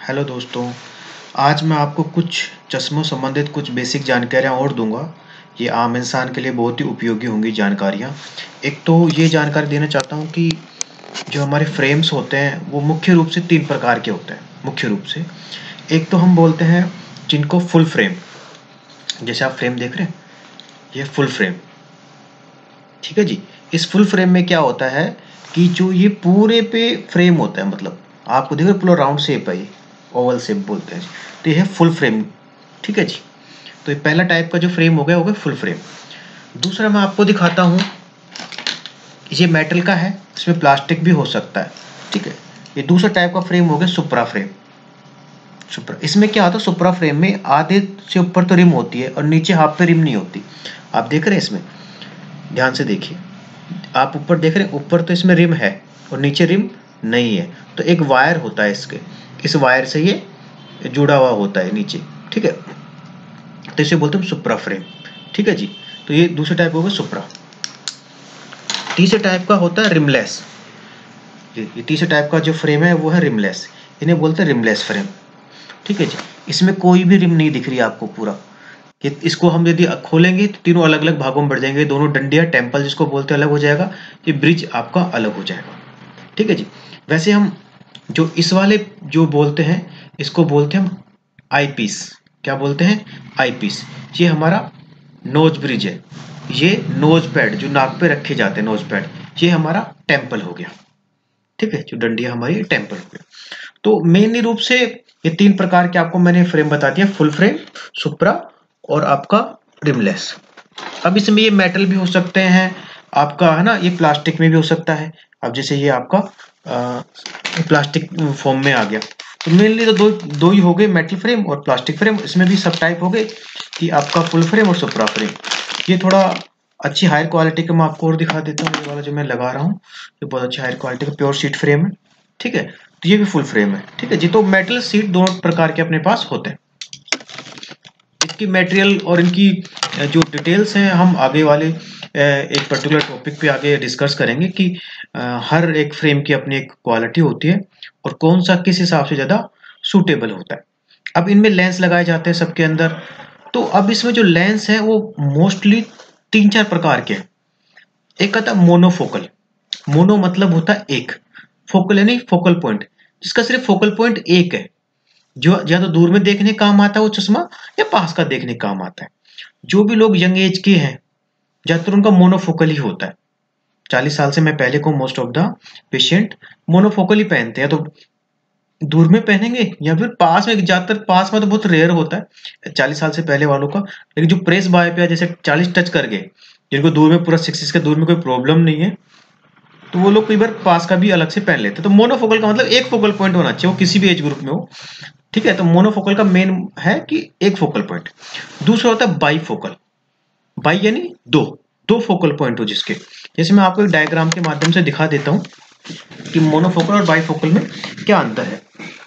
Hello दोस्तों। आज मैं आपको कुछ चश्मों संबंधित कुछ बेसिक जानकारियाँ और दूंगा। ये आम इंसान के लिए बहुत ही उपयोगी होंगी जानकारियाँ। एक तो ये जानकारी देना चाहता हूँ कि जो हमारे फ्रेम्स होते हैं वो मुख्य रूप से 3 प्रकार के होते हैं। मुख्य रूप से एक तो हम बोलते हैं जिनको फुल फ्रेम, जैसे आप फ्रेम देख रहे हैं, ये फुल फ्रेम, ठीक है जी। इस फुल फ्रेम में क्या होता है कि जो ये पूरे पे फ्रेम होता है, मतलब आपको देखो पूरा राउंड शेप है, ये ओवल शेप बोलते हैं जी। तो ये है फुल फ्रेम, ठीक है जी। तो ये पहला टाइप का जो फ्रेम हो गया फुल फ्रेम। दूसरा मैं आपको दिखाता हूँ, ये मेटल का है, इसमें प्लास्टिक भी हो सकता है, ठीक है। ये दूसरा टाइप का फ्रेम हो गया सुप्रा फ्रेम। सुप्रा, इसमें क्या होता है, सुप्रा फ्रेम में आधे से ऊपर तो रिम होती है और नीचे हाफ पे रिम नहीं होती। आप देख रहे हैं इसमें, ध्यान से देखिए, आप ऊपर देख रहे हैं, ऊपर तो इसमें रिम है और नीचे रिम नहीं है। तो एक वायर होता है इसके, इस वायर से ये जुड़ा हुआ होता है नीचे, ठीक है। तो इसे बोलते हैं सुप्रा फ्रेम, ठीक है जी। तो ये दूसरे टाइप होगा सुप्रा। तीसरे टाइप का होता है रिमलेस। ये तीसरे टाइप का जो फ्रेम है वो है रिमलेस, इन्हें बोलते हैं रिमलेस फ्रेम, ठीक है जी। इसमें कोई भी रिम नहीं दिख रही है आपको पूरा। कि इसको हम यदि खोलेंगे तो तीनों अलग अलग भागों में बढ़ जाएंगे, दोनों डंडियां टेम्पल जिसको बोलते हैं अलग हो जाएगा, ये ब्रिज आपका अलग हो जाएगा, ठीक है जी। वैसे हम जो इस वाले जो बोलते हैं, इसको बोलते हैं हम आई पीस। क्या बोलते हैं? Eye piece. ये हमारा नोज ब्रिज है, ये नोज पैड जो नाक पे रखे जाते हैं, नोज पैड, ये हमारा टेम्पल हो गया, ठीक है। जो डंडिया हमारी टेम्पल हो गया। तो मेनली रूप से ये 3 प्रकार के आपको मैंने फ्रेम बता दिया, फुल फ्रेम, सुप्रा और आपका रिमलेस। अब इसमें ये मेटल भी हो सकते हैं आपका, है ना, ये प्लास्टिक में भी हो सकता है। अब जैसे ये आपका प्लास्टिक फॉर्म में आ गया। तो मेनली तो दो दो ही हो गए, मेटल फ्रेम और प्लास्टिक फ्रेम। इसमें भी सब टाइप हो गए कि आपका फुल फ्रेम और सुप्रा फ्रेम। ये थोड़ा अच्छी हायर क्वालिटी का मैं आपको और दिखा देता हूँ। ये वाला जो मैं लगा रहा हूँ ये बहुत अच्छी हायर क्वालिटी का प्योर शीट फ्रेम है, ठीक है। तो ये भी फुल फ्रेम है, ठीक है जी। तो मेटल शीट दोनों प्रकार के अपने पास होते हैं। इसकी मटेरियल और इनकी जो डिटेल्स हैं हम आगे वाले एक पर्टिकुलर टॉपिक पे आगे डिस्कस करेंगे कि हर एक फ्रेम की अपनी एक क्वालिटी होती है और कौन सा किस हिसाब से ज़्यादा सूटेबल होता है। अब इनमें लेंस लगाए जाते हैं सबके अंदर। तो अब इसमें जो लेंस है वो मोस्टली 3-4 प्रकार के हैं। एक आता है मोनोफोकल। मोनो मतलब होता है एक, फोकल यानी फोकल पॉइंट, जिसका सिर्फ फोकल पॉइंट एक है, जो या तो दूर में देखने काम आता है वो चश्मा, या पास का देखने काम आता है। जो भी लोग यंग एज के हैं ज्यादातर उनका मोनोफोकल ही होता है। 40 साल से मैं पहले को most of the patient monofocal ही पहनते हैं। तो दूर में पहनेंगे या फिर पास में, ज्यादातर पास में तो बहुत रेयर होता है 40 साल से पहले वालों का। लेकिन जो प्रेस बाय पे जैसे 40 टच कर गए, जिनको दूर में पूरा 6 के दूर में कोई प्रॉब्लम नहीं है, तो वो लोग कई बार पास का भी अलग से पहन लेते हैं। तो मोनोफोकल का मतलब एक फोकल पॉइंट होना चाहिए, वो किसी भी एज ग्रुप में हो, ठीक है। तो मोनोफोकल का मेन है कि एक फोकल पॉइंट। दूसरा होता है बाई फोकल। बाई यानी दो, दो फोकल पॉइंट हो जिसके, जैसे मैं आपको एक डायग्राम के माध्यम से दिखा देता हूं कि मोनोफोकल और बाईफोकल में क्या अंतर है।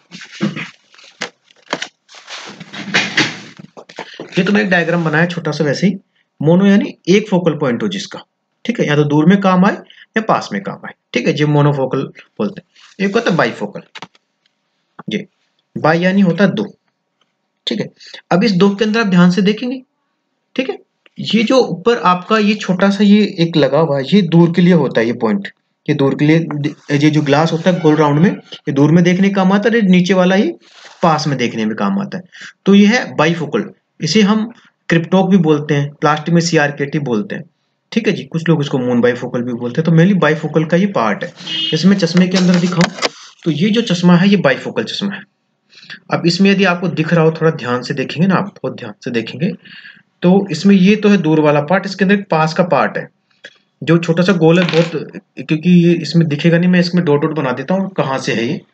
ये तो मैं एक डायग्राम बनाया छोटा सा वैसे ही। मोनो यानी एक फोकल पॉइंट हो जिसका, ठीक है, या तो दूर में काम आए या पास में काम आए, ठीक है, ये मोनोफोकल बोलते हैं। एक होता है बाईफोकल, जी। बाई यानी होता है दो, ठीक है। अब इस दो के अंदर आप ध्यान से देखेंगे, ठीक है, ये जो ऊपर आपका ये छोटा सा ये एक लगा हुआ है, ये दूर के लिए होता है, ये पॉइंट, ये दूर के लिए। ये जो ग्लास होता है गोल राउंड में, ये दूर में देखने का काम आता है, नीचे वाला ये पास में देखने में काम आता है। तो ये है बाईफोकल। इसे हम क्रिप्टोक भी बोलते हैं, प्लास्टिक में सीआरकेटी बोलते हैं, ठीक है जी। कुछ लोग इसको मून बाईफोकल भी बोलते हैं। तो मेनली बाईफोकल का ये पार्ट है। जैसे मैं चश्मे के अंदर दिखाऊं तो ये जो चश्मा है ये बाईफोकल चश्मा है। अब इसमें यदि आपको दिख रहा हो, थोड़ा ध्यान से देखेंगे ना, आप बहुत ध्यान से देखेंगे तो इसमें ये तो है दूर वाला पार्ट, इसके अंदर एक पास का पार्ट है जो छोटा सा गोल है बहुत, क्योंकि ये इसमें दिखेगा नहीं, मैं इसमें डॉट डॉट बना देता हूँ कहाँ से है ये।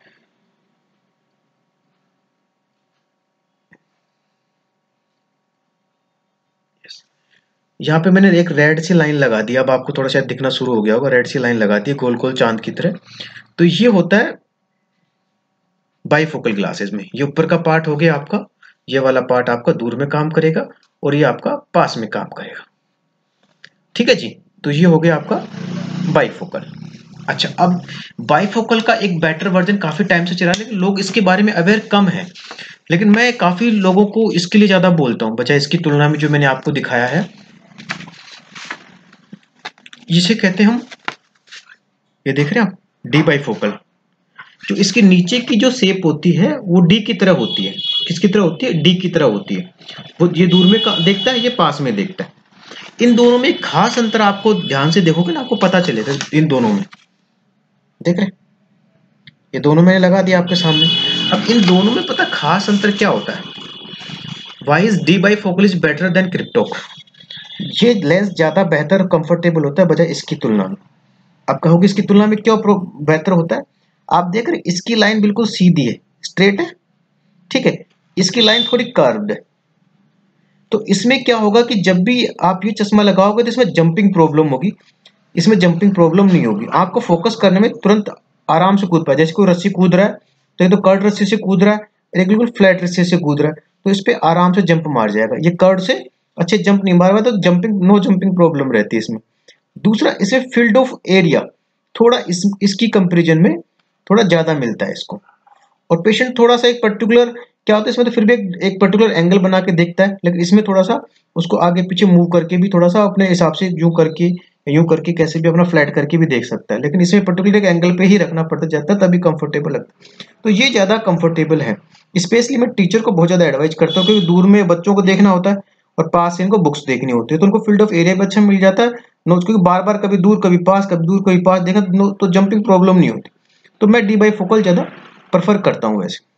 यहाँ पे मैंने एक रेड सी लाइन लगा दी, अब आपको थोड़ा शायद दिखना शुरू हो गया होगा, रेड सी लाइन लगा दी गोल गोल चांद की तरह। तो ये होता है बाईफोकल ग्लासेस में। ये ऊपर का पार्ट हो गया आपका, ये वाला पार्ट आपका दूर में काम करेगा और ये आपका पास में काम करेगा, ठीक है जी। तो ये हो गया आपका बाईफोकल। अच्छा, अब बाइफोकल का एक बेटर वर्जन काफी टाइम से चला है, लेकिन लोग इसके बारे में अवेयर कम है। लेकिन मैं काफी लोगों को इसके लिए ज्यादा बोलता हूँ बजाय इसकी तुलना में जो मैंने आपको दिखाया है। जिसे कहते हैं हम, ये देख रहे हैं आप, डी बाइफोकल। जो इसके नीचे की जो शेप होती है वो डी की तरह होती है। किसकी तरह होती है? डी की तरह होती है। वो ये दूर में देखता है, ये पास में देखता है। इन दोनों में एक खास अंतर आपको ध्यान से देखोगे ना, आपको पता चलेगा इन दोनों में। देख रहे हैं? ये दोनों मैंने लगा दिया आपके सामने। अब इन दोनों में पता खास अंतर क्या होता है? Why is the bifocal is better than kryptok? ये लेंस ज्यादा बेहतर और कंफर्टेबल होता है बजाय इसकी तुलना में। आप कहोगे इसकी तुलना में क्यों बेहतर होता है? आप देख रहे इसकी लाइन बिल्कुल सीधी है, स्ट्रेट है, ठीक है। इसकी लाइन थोड़ी कर्व्ड है। तो इसमें क्या होगा कि जब भी आप ये चश्मा लगाओगे तो इसमें जंपिंग प्रॉब्लम होगी। इसमें जंपिंग प्रॉब्लम नहीं होगी। आपको फोकस करने में तुरंत आराम से कूद पाए। जैसे कोई रस्सी कूद रहा है तो एक तो कर्ड रस्सी से कूद रहा है, एक बिल्कुल फ्लैट रस्सी से कूद रहा है, तो इस पे आराम से जंप मार जाएगा। ये कर्ड से अच्छे जंप नहीं मार रहा, तो जंपिंग नो जंपिंग प्रॉब्लम रहती है इसमें। दूसरा, इसे फील्ड ऑफ एरिया थोड़ा इसकी कंपेरिजन में थोड़ा ज्यादा मिलता है इसको। और पेशेंट थोड़ा सा एक पर्टिकुलर क्या होता है इसमें, तो फिर भी एक पर्टिकुलर एंगल बना के देखता है, लेकिन इसमें थोड़ा सा उसको आगे पीछे मूव करके भी थोड़ा सा अपने हिसाब से यूं करके कैसे भी अपना फ्लैट करके भी देख सकता है। लेकिन इसमें पर्टिकुलर एक एंगल पे ही रखना पड़ता जाता है, तभी कंफर्टेबल लगता है। तो ये ज्यादा कंफर्टेबल है। स्पेशली मैं टीचर को बहुत ज्यादा एडवाइज करता हूँ, क्योंकि दूर में बच्चों को देखना होता है और पास से इनको बुक्स देखनी होती है, तो उनको फील्ड ऑफ एरिया भी अच्छा मिल जाता है। नोट्स, क्योंकि बार बार कभी दूर कभी पास, कभी दूर कभी पास देखा तो जंपिंग प्रॉब्लम नहीं होती। तो मैं डी बाई फोकल ज्यादा प्रेफर करता हूँ। वैसे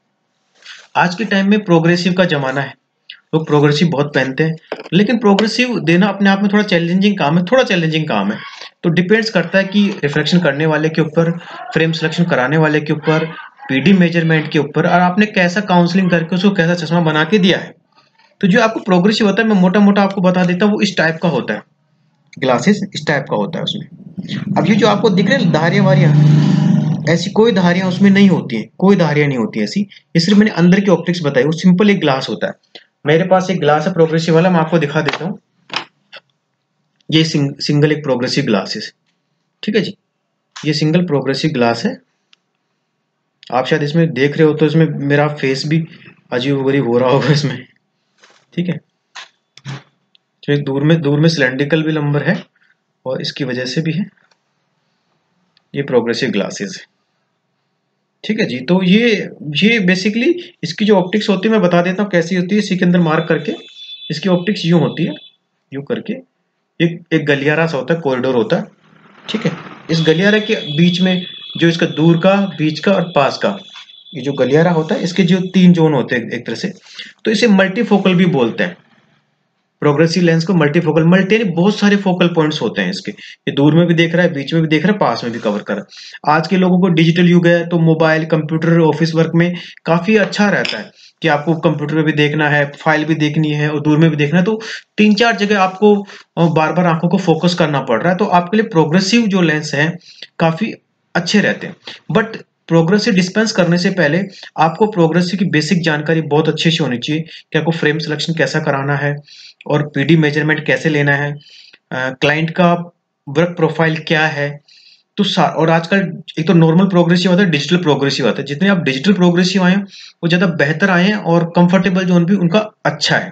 आज के टाइम में प्रोग्रेसिव का जमाना है, लोग प्रोग्रेसिव बहुत पहनते हैं, लेकिन प्रोग्रेसिव देना अपने आप में थोड़ा चैलेंजिंग काम है, थोड़ा चैलेंजिंग काम है। तो डिपेंड्स करता है कि रिफ्लेक्शन करने वाले के ऊपर, फ्रेम सिलेक्शन कराने वाले के ऊपर, पीडी मेजरमेंट के ऊपर, और आपने कैसा काउंसलिंग करके उसको कैसा चश्मा बना के दिया है। तो जो आपको प्रोग्रेसिव होता है, मैं मोटा मोटा आपको बता देता हूँ, वो इस टाइप का होता है। ग्लासेस इस टाइप का होता है उसमें। अब ये जो आपको दिख रहे हैं धारियां वारियां, ऐसी कोई धारियां उसमें नहीं होती है, कोई धारियां नहीं होती ऐसी। ये सिर्फ मैंने अंदर की ऑप्टिक्स बताई। वो सिंपल एक ग्लास होता है। मेरे पास एक ग्लास है प्रोग्रेसिव वाला, मैं आपको दिखा देता हूँ। ये सिंगल एक प्रोग्रेसिव ग्लास है, ठीक है जी। ये सिंगल प्रोग्रेसिव ग्लास है। आप शायद इसमें देख रहे हो तो इसमें मेरा फेस भी अजीब गरीब हो रहा होगा इसमें, ठीक है। तो एक दूर में सिलेंड्रिकल भी नंबर है और इसकी वजह से भी है। ये प्रोग्रेसिव ग्लासेस है, ठीक है जी। तो ये बेसिकली इसकी जो ऑप्टिक्स होती है मैं बता देता हूँ कैसी होती है। इसी के अंदर मार्क करके इसकी ऑप्टिक्स यूं होती है, यूं करके एक गलियारा सा होता है, कॉरिडोर होता है, ठीक है। इस गलियारे के बीच में जो इसका दूर का, बीच का और पास का, ये जो गलियारा होता है, इसके जो 3 जोन होते हैं एक तरह से, तो इसे मल्टीफोकल भी बोलते हैं। प्रोग्रेसिव लेंस को मल्टीफोकल, मल्टी बहुत सारे फोकल पॉइंट्स होते हैं इसके। ये दूर में भी देख रहा है, बीच में भी देख रहा है, पास में भी कवर कर रहा है। आज के लोगों को डिजिटल युग है, तो मोबाइल, कंप्यूटर, ऑफिस वर्क में काफी अच्छा रहता है कि आपको कंप्यूटर में भी देखना है, फाइल भी देखनी है और दूर में भी देखना है, तो 3-4 जगह आपको बार बार आंखों को फोकस करना पड़ रहा है। तो आपके लिए प्रोग्रेसिव जो लेंस है काफी अच्छे रहते हैं। बट प्रोग्रेसिव डिस्पेंस करने से पहले आपको प्रोग्रेसिव की बेसिक जानकारी बहुत अच्छे से होनी चाहिए कि आपको फ्रेम सिलेक्शन कैसा कराना है और पीडी मेजरमेंट कैसे लेना है, क्लाइंट का वर्क प्रोफाइल क्या है। तो और आजकल एक तो नॉर्मल प्रोग्रेसिव आता है, डिजिटल प्रोग्रेसिव आता है। जितने आप डिजिटल प्रोग्रेसिव आए वो ज्यादा बेहतर आए हैं और कंफर्टेबल जोन भी उनका अच्छा है।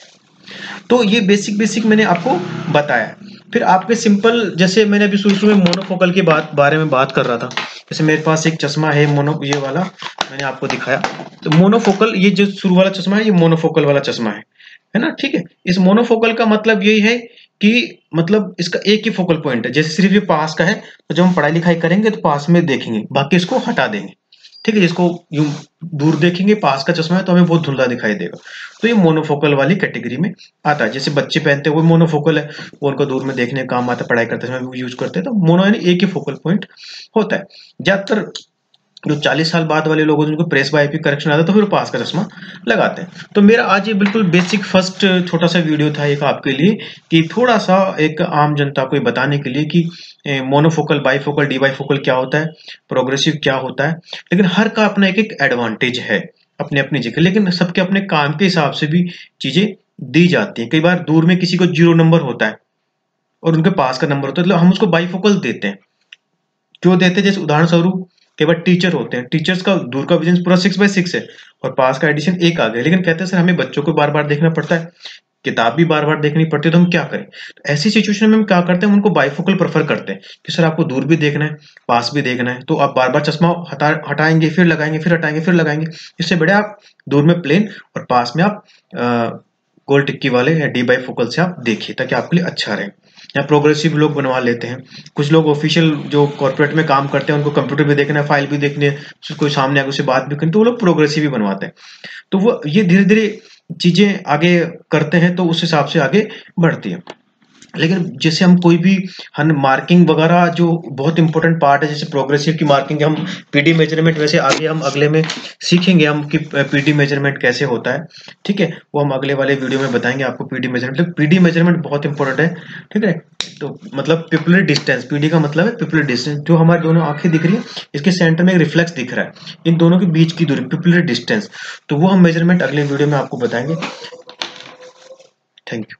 तो ये बेसिक मैंने आपको बताया। फिर आपके सिंपल, जैसे मैंने अभी शुरू में मोनोफोकल के बारे में बात कर रहा था। जैसे मेरे पास एक चश्मा है ये वाला, मैंने आपको दिखाया। तो मोनोफोकल, ये जो शुरू वाला चश्मा है, ये मोनोफोकल वाला चश्मा है ना, ठीक है। इस मोनोफोकल का मतलब यही है कि मतलब इसका एक ही फोकल पॉइंट है। जैसे सिर्फ ये पास का है, तो जब हम पढ़ाई लिखाई करेंगे तो पास में देखेंगे, बाकी इसको हटा देंगे, ठीक है। जिसको यूं दूर देखेंगे, पास का चश्मा है तो हमें बहुत धुंधला दिखाई देगा। तो ये मोनोफोकल वाली कैटेगरी में आता है। जैसे बच्चे पहनते हैं वो मोनोफोकल है, वो उनको दूर में देखने का काम आता है, पढ़ाई करते समय यूज करते हैं। तो मोनो यानी एक ही फोकल पॉइंट होता है। ज्यादातर जो 40 साल बाद वाले लोग होते हैं उनको प्रेस बाय करेक्शन आता है, तो फिर पास का चश्मा लगाते हैं। तो मेरा आज ये बिल्कुल बेसिक फर्स्ट छोटा सा वीडियो था एक आपके लिए, कि थोड़ा सा एक आम जनता को बताने के लिए कि मोनोफोकल, बाईफोकल, डीबाईफोकल क्या होता है, प्रोग्रेसिव क्या होता है। लेकिन हर का अपना एक एडवांटेज है अपने अपनी जगह, लेकिन सबके अपने काम के हिसाब से भी चीजें दी जाती है। कई बार दूर में किसी को 0 नंबर होता है और उनके पास का नंबर होता है, मतलब हम उसको बाईफोकल देते हैं। जो देते हैं, जैसे उदाहरण स्वरूप कई बार टीचर होते हैं, टीचर्स का दूर का विजन पूरा 6/6 है और पास का एडिशन 1 आ गया, लेकिन कहते हैं सर हमें बच्चों को बार बार देखना पड़ता है, किताब भी बार बार देखनी पड़ती है, तो हम क्या करें। तो ऐसी सिचुएशन में हम क्या करते हैं, उनको बाइफोकल प्रेफर करते हैं कि सर आपको दूर भी देखना है, पास भी देखना है, तो आप बार बार चश्मा हटाएंगे, फिर लगाएंगे, फिर हटाएंगे, फिर लगाएंगे। इससे बड़े आप दूर में प्लेन और पास में आप गोल टिक्की वाले या डी बाइफोकल से आप देखिए, ताकि आपके लिए अच्छा रहे। या प्रोग्रेसिव लोग बनवा लेते हैं, कुछ लोग ऑफिशियल जो कॉर्पोरेट में काम करते हैं, उनको कंप्यूटर भी देखना है, फाइल भी देखनी है, कोई सामने आगे उससे बात भी करनी, तो वो लोग प्रोग्रेसिव भी बनवाते हैं। तो वो ये धीरे धीरे चीजें आगे करते हैं, तो उस हिसाब से आगे बढ़ती है। लेकिन जैसे हम कोई भी हम मार्किंग वगैरह जो बहुत इंपॉर्टेंट पार्ट है, जैसे प्रोग्रेसिव की मार्किंग, हम पीडी मेजरमेंट, वैसे आगे हम अगले में सीखेंगे हम कि पीडी मेजरमेंट कैसे होता है, ठीक है, वो हम अगले वाले वीडियो में बताएंगे आपको पीडी मेजरमेंट। तो पीडी मेजरमेंट बहुत इंपॉर्टेंट है, ठीक है। तो मतलब पिपुलर डिस्टेंस, पीडी का मतलब है पिपुलर डिस्टेंस, जो हमारी दोनों आंखें दिख रही है, इसके सेंटर में एक रिफ्लेक्स दिख रहा है, इन दोनों के बीच की दूरी पिपुलर डिस्टेंस, तो वो हम मेजरमेंट अगले वीडियो में आपको बताएंगे। Thank you.